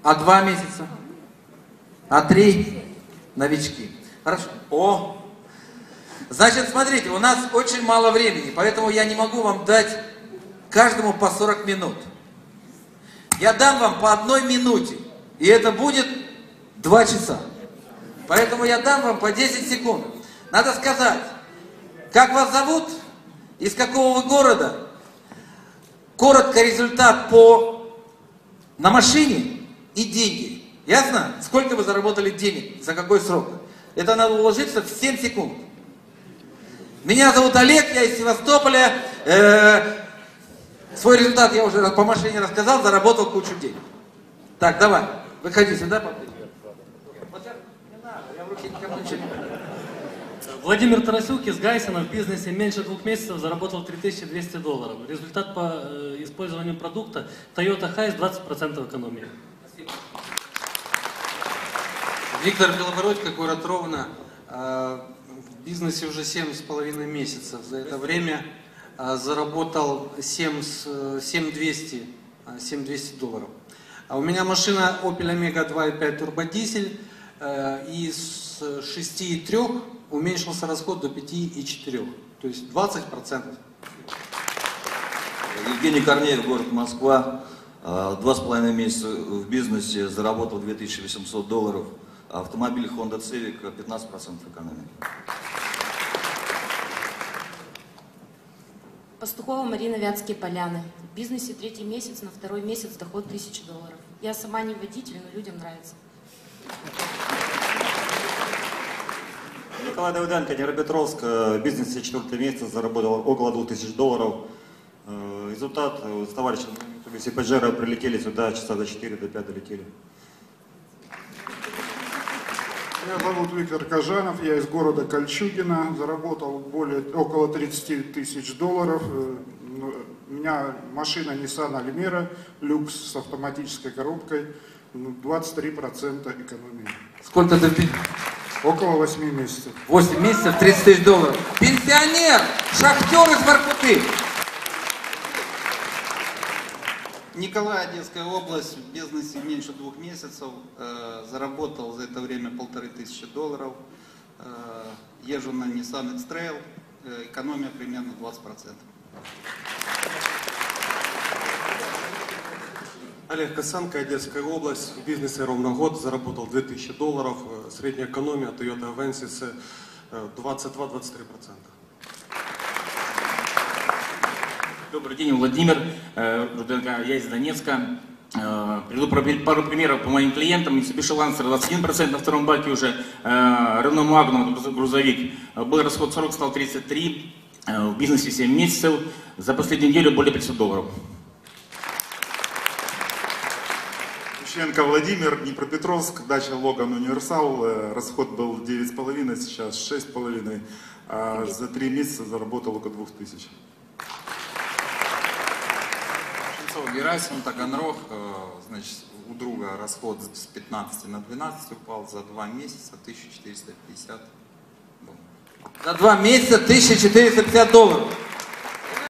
А 2 месяца? А 3? Новички. Хорошо. О! Значит, смотрите, у нас очень мало времени, поэтому я не могу вам дать каждому по 40 минут. Я дам вам по 1 минуте, и это будет 2 часа. Поэтому я дам вам по 10 секунд. Надо сказать, как вас зовут, из какого вы города, коротко результат на машине и деньги. Ясно? Сколько вы заработали денег, за какой срок? Это надо уложиться в 7 секунд. Меня зовут Олег, я из Севастополя. Свой результат я уже по машине рассказал, заработал кучу денег. Так, давай, выходи сюда, папа. Не надо, я в руки никому ничего не беру. Владимир Тарасюк из Гайсена в бизнесе меньше 2 месяцев заработал $3200. Результат по использованию продукта Toyota Hiace 20% экономии. Спасибо. Виктор Белобородько, город Ровно. В бизнесе уже 7,5 месяцев. За это время заработал $7200. А у меня машина Opel Omega 2.5 турбодизель. И с 6,3 уменьшился расход до 5,4. То есть 20%. Евгений Корнеев, город Москва. 2,5 месяца в бизнесе, заработал $2800. Автомобиль Honda Civic 15% экономии. Пастухова Марина, Вятские Поляны. В бизнесе 3-й месяц, на 2-й месяц доход $1000. Я сама не водитель, но людям нравится. Николай Давыденко, Днепропетровск. В бизнесе 4-й месяц заработал около $2000. Результат с товарищем из Паджеро прилетели сюда, часа за 4 до 5 долетели. Меня зовут Виктор Кожанов, я из города Кольчугино, заработал около $30 000. У меня машина Nissan Almera, люкс с автоматической коробкой, 23% экономии. Сколько ты? Около 8 месяцев. 8 месяцев, $30 000. Пенсионер, шахтер из Воркуты. Николай, Одесская область, в бизнесе меньше 2 месяцев, заработал за это время $1500. Езжу на Nissan X-Trail, экономия примерно 20%. Олег Косенко, Одесская область, в бизнесе ровно год, заработал $2000, средняя экономия Toyota Avensis 22-23%. Добрый день, Владимир Руденко, я из Донецка. Приведу пару примеров по моим клиентам. Mitsubishi Lancer 21% на 2-м баке уже. Renault Magnum грузовик. Был расход 40, стал 33. В бизнесе 7 месяцев. За последнюю неделю более $500. Ющенко Владимир, Днепропетровск, дача Логан Универсал. Расход был 9,5, сейчас 6,5. За 3 месяца заработал около 2000. Герасим, Таганрог, значит, у друга расход с 15 на 12 упал, за 2 месяца $1450. За 2 месяца $1450.